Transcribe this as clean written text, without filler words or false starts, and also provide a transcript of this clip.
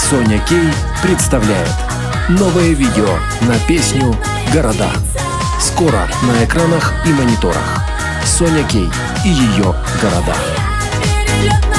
Соня Кей представляет новое видео на песню «Города». Скоро на экранах и мониторах. Соня Кей и ее города.